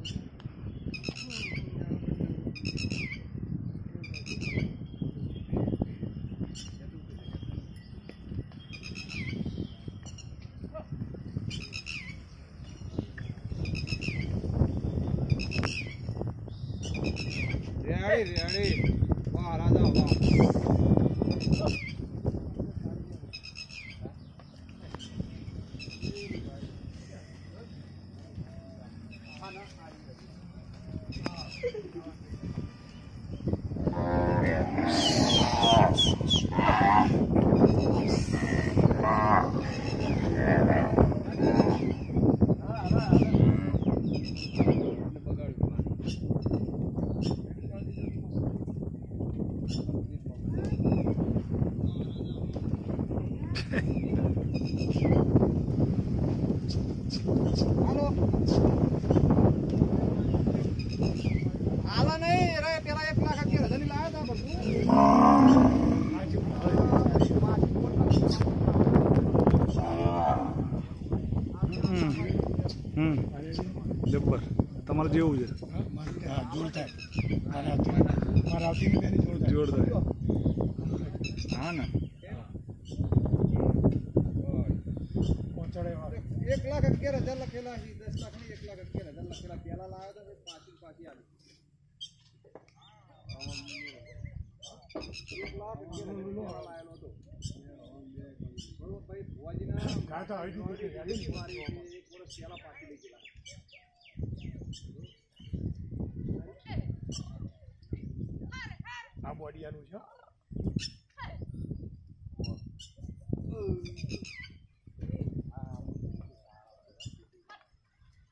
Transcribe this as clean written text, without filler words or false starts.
ready वाह राजा वाह आला नहीं रे तेरा 1,13,000 नहीं लाया था जब्बर તમારે જેવું છે જોરદાર જોરદાર હા ને 1,11,000 લખેલા છે 10 લાખ ની 1,11,000 લખેલા પેલા લાવ્યા હતા પાછી પાછી આવી 1,11,000 લાયેલો હતો બરોબર ભાઈ ભુવાજીના ગાતા આવી દીધી એક વર્ષ પહેલા પાછી લઈ ગયેલા આ બોડિયાનું છે